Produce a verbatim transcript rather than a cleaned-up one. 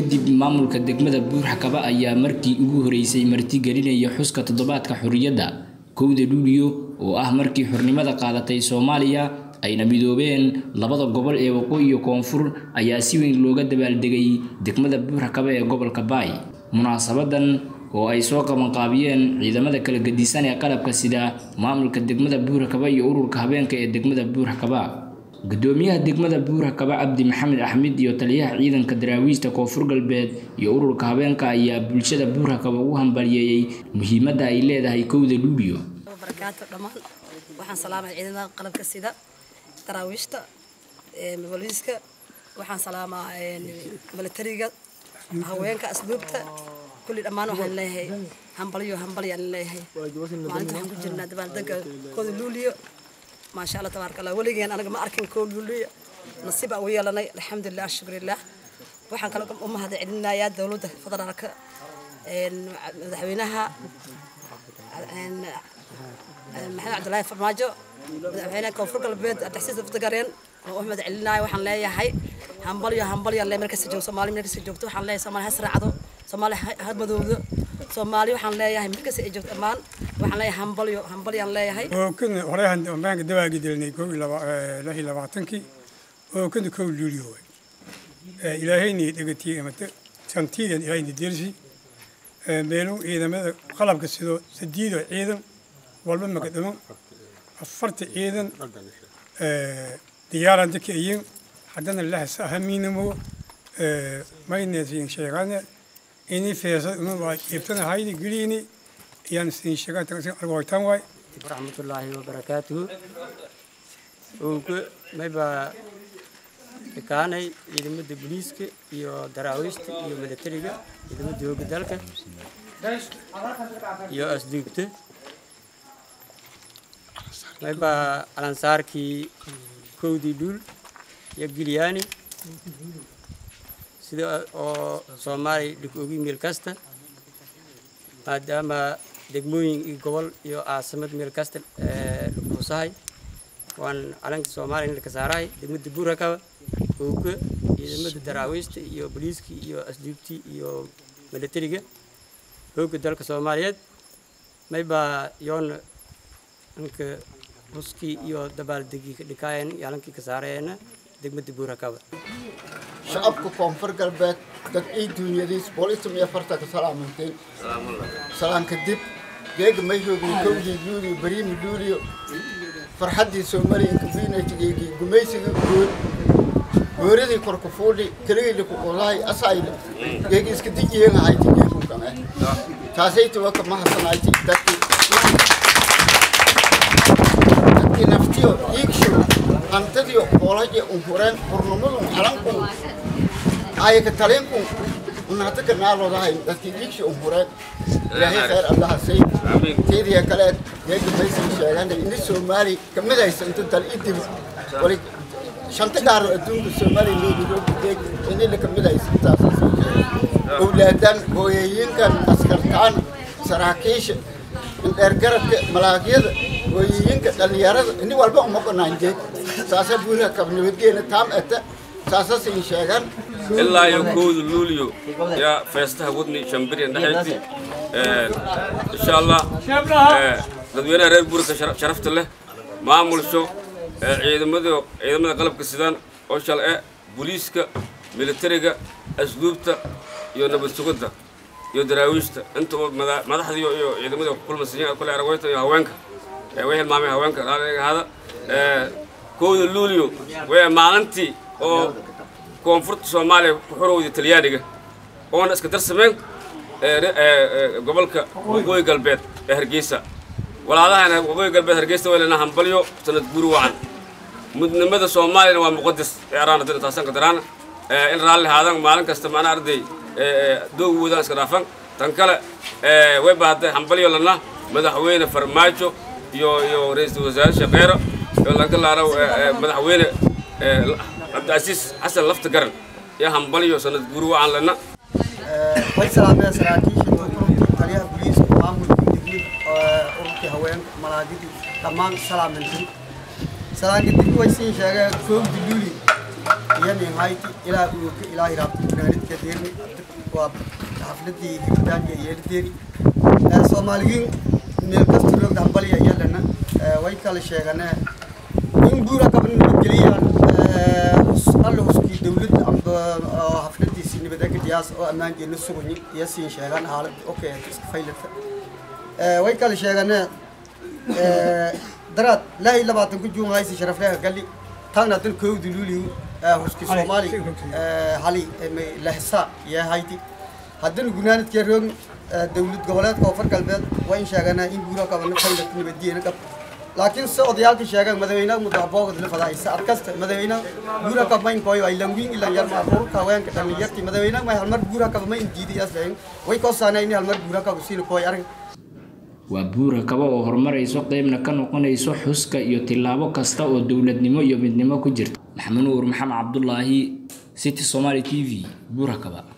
kadib maamulka degmada Buur-Hakaba ayaa markii ugu horeysay marti gelinaya xuska toddobaadka xurriyadda kowda Luulyo oo ah markii xornimada qaadatay Soomaaliya ayna midoobeen labada gobol ee Waqooyi iyo Koonfur ayaa si weyn looga dabaaldegay degmada Buur-Hakaba ee gobolka Baay. Munaasabadan oo ay soo qaban qaabiyeen ciidamada kala gedisan ee qalabka sida maamulka degmada Buur-Hakaba iyo ururka habeenka ee degmada Buur-Hakaba. Gudoomiyaha degmada Buur-Hakaba Cabdi Maxamed Axmed iyo taliyaha ciidanka daraawiishta Koonfur Galbeed iyo ururka habeenka ayaa bulshada Buur-Hakaba ugu hambalyeeyay muhiimadda ay leedahay kowda Luulyo. barakaatu dhamaan waxaan salaamay ciidamada qalabka sida daraawiishta ee booliiska waxaan salaamaa militariga haweenka asluubta kulli dhamaan waxaan leeyahay hambalyo hambalyo leeyahay maalinta waxaan ku jirnaa dabaaldega kowda Luulyo ما شاء الله تبارك الله وليجين أنا ما أركن كل لولي نصيب أويا لنا الحمد لله الشكر لله وحن كلكم أم هذا عندنا يا دولة فضل لك ذهبينها محمد عبد الله فرماجو ذهبينا كوفر البيت التحسيس افتقارين وأحمد علنا وحن لا يا حي هنبلي هنبلي الله مركز جو سومالي مركز جو وحن لا سومالي هسرع عضو سومالي هاد مدود سومالي وحن لا يا مركز جو أمان وحن لا هنبلي هنبلي الله يا هاي وكنا هراء بانك دواجي دلني كوي لا لا هي لبعتنكي وكنا كوي لوليو إلهيني دقتي أمت سنتين إلهيني ديرسي بينو إذا ما قلب كسيدو سديدو إذا والله ما قدموا أفرت إذا ديار عندك أيام حدنا الله سأهمين مو ما ينزين شيئا إني فيصل إنه يبتنا هاي قليني يعني سنشجع تقصي أربعة واي. ورحمة الله وبركاته. وك ما يبغى كاني إذا مد بوليسك يو دراويست يو ملتريجا إذا مد هو بدالك يو أصدقته ما يبغى الأنصار كي كودي دول يجلياني سيدا أو سومالي لكوجي ميلكاستا maadaama degmooyin iyo gobol iyo caasimad meel kasta ee lagu sahay waan calanka Soomaaliya ka saaray degmada Buur-Hakaba oo ku ciidamada daraawiishta iyo booliiska iyo asluubti iyo militariga hooga dalka Soomaaliyeed mayba yoon anka muski iyo dabaaldegi ka dhikaayeen calanka ka saarayna degmada Buur-Hakaba شعبك كونفر قلبك دك أي دنيا ديس بوليس مية فرتك سلام منتين سلام الله سلام كدب جيج ما يجوا بيكوجي جوري بريم جوري فرحدي سومري كفينا تيجي جميسي جور جوري كركفولي كلي اللي كقولاي أسايل جيج إسكتيجي هنا هاي تيجي كمان تاسيت وقت ما حصل هاي تيجي دكتي دكتي نفتيو يكشو أنتديو بولاجي أمورين برنامجهم علمكم أيه كتالينكم ونعتقد نالو ده لكن يكشي أمورين رهي خير الله سيد تيدي يا كلاد يجي بيس الشيء عندنا إن السومالي كم ذا يسنت تلقيت ولك شنطة دار الدون السومالي اللي بيجوا بيجي إن اللي كم ذا يسنت أولادن ويين كان أسكرتان سراكيش الأرجرة ملاقيه ويين كاليارة إني والبا ما كنا نجي ساسا Buur-Hakaba نبيجينا تام أتا ساسا سينشاعن إلا يكود لوليو يا فيسته ودني شمبري نحيتي إن شاء الله dadweynaha reer Buur-Hakaba sharafta leh maamulsho ciidamada ciidamada qalabka sidaan oo shal ee booliiska militariga asluubta iyo nabad sugidda iyo daraawiishta inta madaxda iyo ciidamada kulmasiyada kale aragwayta iyo haweenka ee way maamay haweenka hada kowda Luulyo way maalintii oo koonfurta Soomaaliya ku xorowday Talyaaniga oo iska darsameen ee gobolka Waqooyi Galbeed ee Hargeysa walaalaha Waqooyi Galbeed Hargeysa walaana hambalyo sanad guur wacan mudnimada Soomaaliya waa muqadas ee araana dad taasan ka daraan in raalli haadan maalin kasta ma arday doo wadaan iska dhaafan tan kale way baahday hambalyo lana madaxweyne Farmaajo iyo iyo ra'iisul wasaare Shaqeero لكن الله رو مدحوينه عبد العزيز حسن لفت قرن يا هم بليو سند جروا عن لنا. وين سلام يا سراكيش تريها بوليس معمول كتير أوروبي هواين ملاذي تمام سلام منكم. سلام كتير كويسين شغال كوب دلولي يعني هايتي إلى إلى إلى بنادي كثير وحفلتي كتان يلتيري سوماليين نلقست لوك دهبلي يلنا ويكال شيئا إن بورا كمان مجليا الله سكي دولة أم حفلتي سين بدك دياس أو أمان جنس سوني ياسين شيئا حالة أوكي تسكفيلت ويكال شيئا درات لا إلا بعد كجوم هاي شرف لها قال لي تانا تلكو دلولي هسكي سومالي حالي لحسا يا هايتي هادن جنانة كيرون دولة جولات كوفر قلبت وإن شاءنا إن بورا كمان فيلت نبدينا كب لكن سعوديات شاعر مدينة متابعة قدر فضاء سأركست مدينة بورا كمان كوي ويلمين إلا يرمى فور كوين كتنية مدينة ما هالمر بورا كمان جديد أصلاً ويكوسانا إني هالمر بورا كوسين كوي أرن waa buura kaba oo horumarayso qaybna ka noqonayso xuska iyo tilaabo kasta oo dawladnimo iyo midnimo ku jirta maxamed nuur maxamed cabdullaahi City Somali T V buura kaba